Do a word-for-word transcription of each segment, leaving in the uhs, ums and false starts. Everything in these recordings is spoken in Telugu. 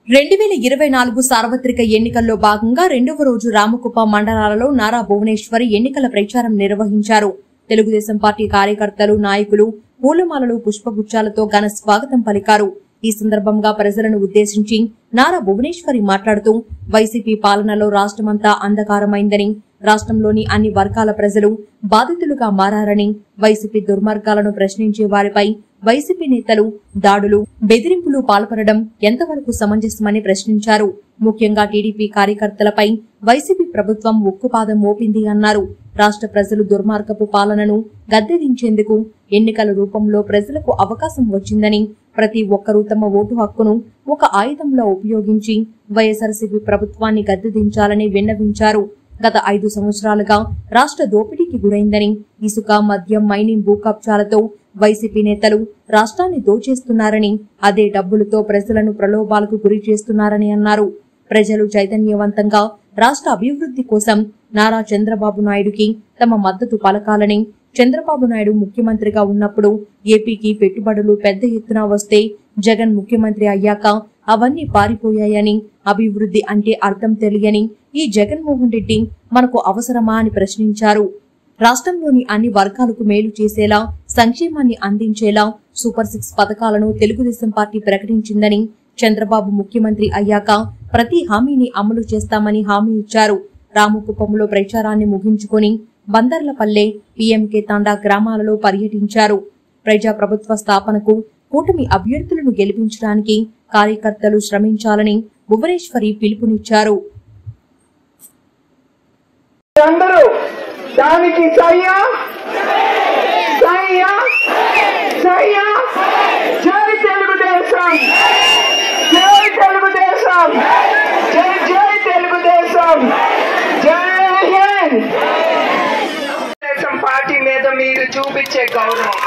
రెండు వేల ఇరవై నాలుగు సార్వత్రిక ఎన్నికల్లో భాగంగా రెండవ రోజు రామకుప్పం మండలాలలో నారా భువనేశ్వరి ఎన్నికల ప్రచారం నిర్వహించారు. తెలుగుదేశం పార్టీ కార్యకర్తలు, నాయకులు పూలమాలలు, పుష్పగుచ్చాలతో ఘన స్వాగతం పలికారు. ఈ సందర్భంగా ప్రజలను ఉద్దేశించి నారా భువనేశ్వరి మాట్లాడుతూ వైసీపీ పాలనలో రాష్ట్రమంతా అంధకారమైందని, రాష్ట్రంలోని అన్ని వర్గాల ప్రజలు బాధితులుగా మారారని, వైసీపీ దుర్మార్గాలను ప్రశ్నించే వారిపై వైసీపీ నేతలు దాడులు, బెదిరింపులు పాల్పడడం ఎంతవరకు సమంజసమని ప్రశ్నించారు. ముఖ్యంగా టీడీపీ కార్యకర్తలపై వైసీపీ ప్రభుత్వం ఉక్కుపాదం మోపింది అన్నారు. రాష్ట్ర ప్రజలు దుర్మార్గపు పాలనను గద్దెదించేందుకు ఎన్నికల రూపంలో ప్రజలకు అవకాశం వచ్చిందని, ప్రతి ఒక్కరూ తమ ఓటు హక్కును ఒక ఆయుధంలో ఉపయోగించి వైఎస్ఆర్సీపీ ప్రభుత్వాన్ని గద్దెదించాలని విన్నవించారు. గత ఐదు సంవత్సరాలుగా రాష్ట్ర దోపిడీకి గురైందని, ఇసుక, మద్యం, మైనింగ్, భూ కబ్జాలతో వైసీపీ నేతలు రాష్ట్రాన్ని దోచేస్తున్నారని, అదే డబ్బులతో ప్రజలను ప్రలోభాలకు గురి చేస్తున్నారని అన్నారు. ప్రజలు చైతన్యవంతంగా రాష్ట్ర అభివృద్ధి కోసం నారా చంద్రబాబు నాయుడుకి తమ మద్దతు పలకాలని, చంద్రబాబు నాయుడు ముఖ్యమంత్రిగా ఉన్నప్పుడు ఏపీకి పెట్టుబడులు పెద్ద ఎత్తున వస్తే జగన్ ముఖ్యమంత్రి అయ్యాక అవన్నీ పారిపోయాయని, అభివృద్ధి అంటే అర్థం తెలియని ఈ జగన్మోహన్ రెడ్డి మనకు అవసరమా అని ప్రశ్నించారు. రాష్ట్రంలోని అన్ని వర్గాలకు మేలు చేసేలా, సంక్షేమాన్ని అందించేలా సూపర్ సిక్స్ పథకాలను తెలుగుదేశం పార్టీ ప్రకటించిందని, చంద్రబాబు ముఖ్యమంత్రి అయ్యాక ప్రతి హామీని అమలు చేస్తామని హామీ ఇచ్చారు. రామకుప్పంలో ప్రచారాన్ని ముగించుకుని బందర్లపల్లె, పీఎంకే తాండా గ్రామాలలో పర్యటించారు. ప్రజాప్రభుత్వ స్థాపనకు కూటమి అభ్యర్థులను గెలిపించడానికి కార్యకర్తలు శ్రమించాలని భువనేశ్వరి పిలుపునిచ్చారు. దానికి సయ్యా సయ్యా సయ్యా జై తెలుగుదేశం, జై తెలుగుదేశం, జై జై తెలుగుదేశం, జై హింద్. తెలుగుదేశం పార్టీ మీద మీరు చూపించే గౌరవం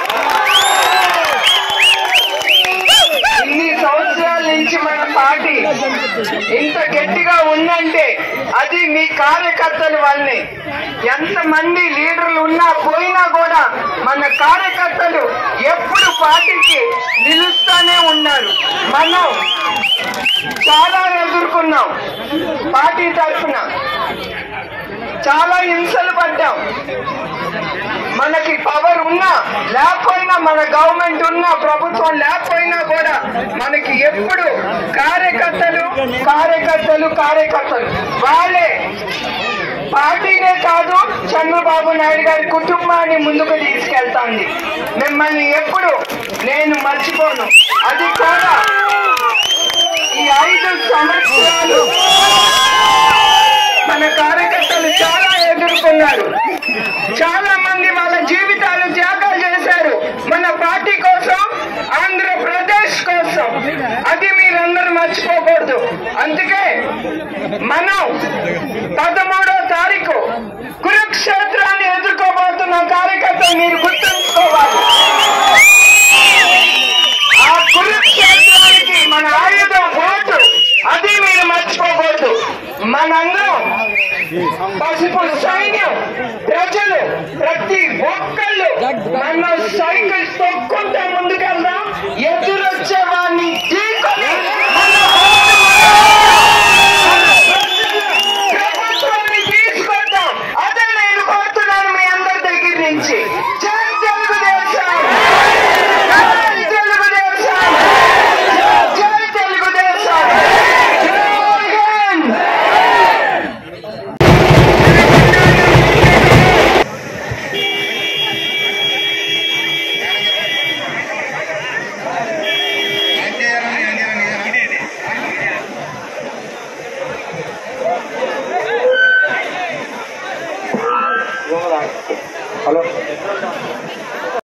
ఇన్ని సంవత్సరాల నుంచి మన పార్టీ ఇంత గట్టిగా ఉందంటే అది మీ కార్యకర్తల వల్లనే. ఎంతమంది లీడర్లు ఉన్నా పోయినా కూడా మన కార్యకర్తలు ఎప్పుడు పార్టీకి నిలుస్తూనే ఉన్నారు. మనం చాలా ఎదుర్కొన్నాం, పార్టీ తరఫున చాలా హింసలు పడ్డాం. మనకి పవర్ ఉన్నా లేకపోయినా, మన గవర్నమెంట్ ఉన్నా, ప్రభుత్వం లేకపోయినా కూడా మనకి ఎప్పుడు కార్యకర్తలు కార్యకర్తలు కార్యకర్తలు వాళ్ళే పార్టీనే కాదు చంద్రబాబు నాయుడు గారి కుటుంబాన్ని ముందుకు తీసుకెళ్తాంది. మిమ్మల్ని ఎప్పుడు నేను మర్చిపోను. అది కూడా ఈ ఐదు సంవత్సరాలు మన కార్యకర్తలు చాలా ఎదుర్కొన్నారు. చాలా మంది వాళ్ళ జీవితాలు త్యాగాలు చేశారు మన పార్టీ కోసం, ఆంధ్రప్రదేశ్ కోసం. అది మీరందరూ మర్చిపోకూడదు. అందుకే మనం పదమూడో తారీఖు కురుక్షేత్రాన్ని ఎదుర్కోబోతున్న కార్యకర్తలు మీరు గుర్తుంచుకోవాలి. ఆ కురుక్షేత్రానికి మన ఆయుధం ఓటు, అది మీరు మర్చిపోకూడదు. మనందరం పసుపు సైన్యం, ప్రజలు ప్రతి ఒక్కళ్ళు మన సైకిల్ తొక్కుంటే ముందుకెళ్దాం. ఎదురొచ్చే వాడిని తీసుకొని ప్రభుత్వాన్ని తీసుకొద్దాం. అదే నేను కోరుతున్నాను మీ అందరి దగ్గర నుంచి. జై తెలుగుదేశం, జై తెలుగుదేశం, జై తెలుగుదేశం, జై హింద్. హలో